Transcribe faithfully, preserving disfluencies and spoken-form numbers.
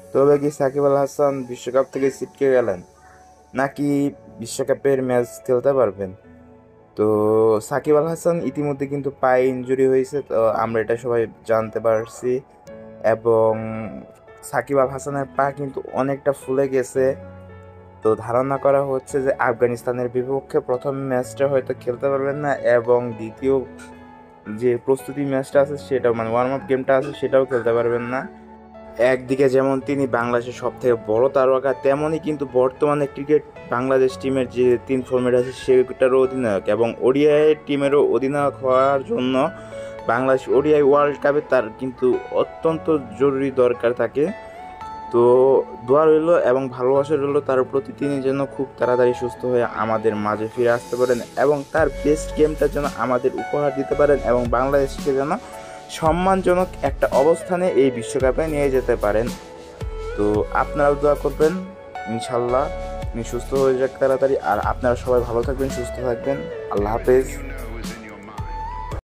তবে কি সাকিব আল হাসান বিশ্বকাপ থেকে ছিটকে গেলেন, নাকি বিশ্বকাপের ম্যাচ খেলতে পারবেন? তো সাকিব আল হাসান ইতিমধ্যে কিন্তু পায়ে ইনজুরি হয়েছে, তো আমরা এটা সবাই জানতে পারছি। এবং সাকিব আল হাসানের পা কিন্তু অনেকটা ফুলে গেছে। তো ধারণা করা হচ্ছে যে আফগানিস্তানের বিপক্ষে প্রথম ম্যাচটা হয়তো খেলতে পারবেন না, এবং দ্বিতীয় যে প্রস্তুতি ম্যাচটা আছে সেটাও, মানে ওয়ার্ম আপ গেমটা আছে সেটাও খেলতে পারবেন না। একদিকে যেমন তিনি বাংলাদেশের সব থেকে বড় তারকা, তেমনই কিন্তু বর্তমানে ক্রিকেট বাংলাদেশ টিমের যে তিন ফর্মেট আছে সেটারও অধিনায়ক, এবং ওডিআই টিমেরও অধিনায়ক হওয়ার জন্য বাংলাদেশ ওডিআই ওয়ার্ল্ড কাপে তার কিন্তু অত্যন্ত জরুরি দরকার থাকে। তো দোয়া রইল এবং ভালোবাসা রইল তার প্রতি, তিনি যেন খুব তাড়াতাড়ি সুস্থ হয়ে আমাদের মাঝে ফিরে আসতে পারেন এবং তার বেস্ট গেমটা যেন আমাদের উপহার দিতে পারেন এবং বাংলাদেশকে যেন সম্মানজনক একটা অবস্থানে এই বিশ্বকাপে নিয়ে যেতে পারেন। তো আপনারাও দোয়া করবেন, ইনশাল্লাহ উনি সুস্থ হয়ে যাক তাড়াতাড়ি। আর আপনারা সবাই ভালো থাকবেন, সুস্থ থাকবেন। আল্লাহ হাফেজ।